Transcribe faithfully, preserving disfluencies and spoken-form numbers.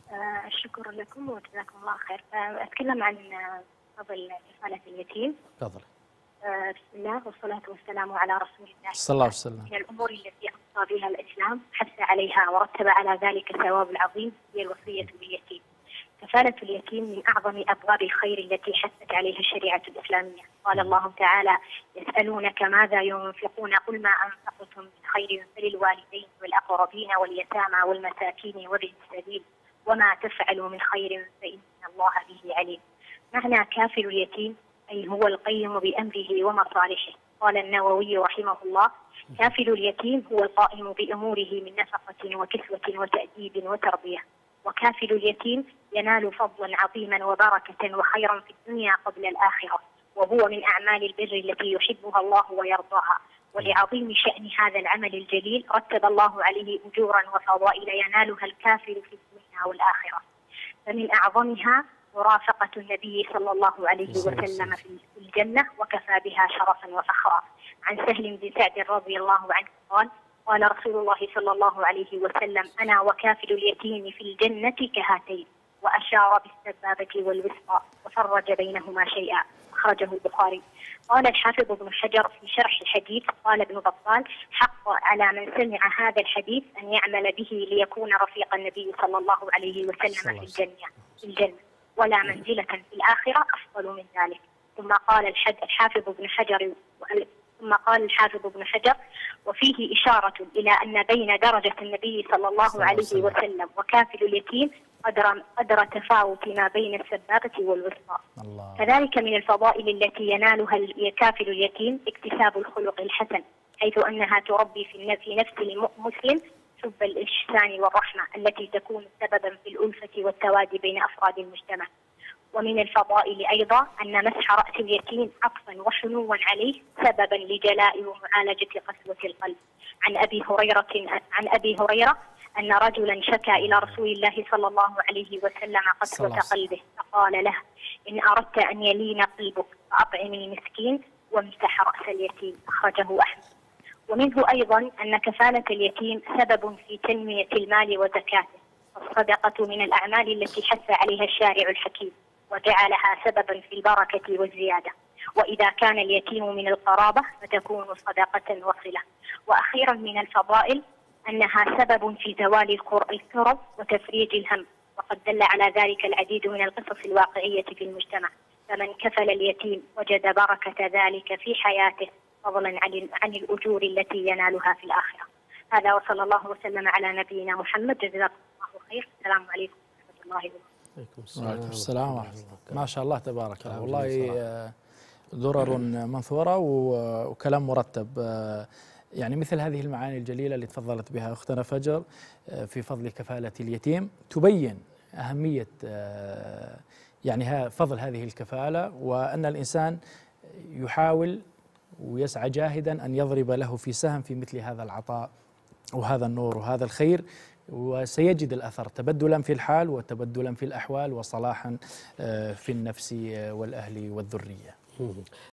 آه الشكر لكم وجزاكم الله خير. آه أتكلم عن فضل كفالة اليتيم. تفضل. آه بسم الله والصلاة والسلام على رسول الله صلى الله عليه وسلم. من الأمور التي أوصى بها الإسلام حث عليها ورتب على ذلك الثواب العظيم هي الوصية باليتيم. كفالة اليتيم من أعظم أبواب الخير التي حثت عليها الشريعة الإسلامية. قال الله تعالى: يسألونك ماذا ينفقون قل ما أنفقتم من خير فللوالدين والأقربين واليتامى والمساكين وابن السبيل وما تفعلوا من خير فإن الله به عليم. معنى كافل اليتيم أي هو القيم بأمره ومصالحه. قال النووي رحمه الله: كافل اليتيم هو القائم بأموره من نفقة وكسوة وتأديب وتربية. وكافل اليتيم ينال فضلا عظيما وبركة وخيرا في الدنيا قبل الآخرة، وهو من أعمال البر التي يحبها الله ويرضاها. ولعظيم شأن هذا العمل الجليل رتب الله عليه أجورا وفضائل ينالها الكافل في الدنيا والآخرة. فمن أعظمها مرافقة النبي صلى الله عليه وسلم في الجنة، وكفى بها شرفا وفخرا. عن سهل بن سعد رضي الله عنه قال: قال رسول الله صلى الله عليه وسلم: أنا وكافل اليتيم في الجنة كهاتين، وأشار بالسبابة والوسطى وفرج بينهما شيئا. أخرجه البخاري. قال الحافظ ابن حجر في شرح الحديث: قال ابن بطال: حق على من سمع هذا الحديث أن يعمل به ليكون رفيق النبي صلى الله عليه وسلم في الجنة في الجنة ولا منزلة في الآخرة أفضل من ذلك. ثم قال الحافظ ابن حجر ثم قال الحافظ ابن حجر: وفيه إشارة إلى أن بين درجة النبي صلى الله عليه وسلم وكافل اليتيم قدر قدر تفاوت ما بين السبابة والوسطى. كذلك من الفضائل التي ينالها كافل اليتيم اكتساب الخلق الحسن، حيث أنها تربي في نفس المسلم حب الإحسان والرحمة التي تكون سببا في الألفة والتوادي بين أفراد المجتمع. ومن الفضائل أيضا أن مسح رأس اليتيم عطفا وحنوا عليه سببا لجلاء ومعالجة قسوة القلب. عن أبي هريرة عن أبي هريرة أن رجلا شكى إلى رسول الله صلى الله عليه وسلم قسوة قلبه، فقال له: إن أردت أن يلين قلبك فأطعم المسكين وامسح رأس اليتيم. أخرجه أحمد. ومنه أيضا أن كفالة اليتيم سبب في تنمية المال وزكاته. الصدقة من الأعمال التي حث عليها الشارع الحكيم وجعلها سببا في البركة والزيادة. وإذا كان اليتيم من القرابة فتكون صدقة وصلة. وأخيرا من الفضائل أنها سبب في زوال الكرب وتفريج الهم، وقد دل على ذلك العديد من القصص الواقعية في المجتمع. فمن كفل اليتيم وجد بركة ذلك في حياته فضلا عن الأجور التي ينالها في الآخرة. هذا وصلى الله وسلم على نبينا محمد. جزاكم الله خير. السلام عليكم ورحمة الله وبركاته. وعليكم السلام ورحمة الله. ما شاء الله تبارك الله، والله درر منثورة وكلام مرتب. يعني مثل هذه المعاني الجليلة اللي تفضلت بها أختنا فجر في فضل كفالة اليتيم تبين أهمية يعني فضل هذه الكفالة، وأن الإنسان يحاول ويسعى جاهدا أن يضرب له في سهم في مثل هذا العطاء وهذا النور وهذا الخير، وسيجد الأثر تبدلا في الحال وتبدلا في الأحوال وصلاحا في النفس والأهل والذرية.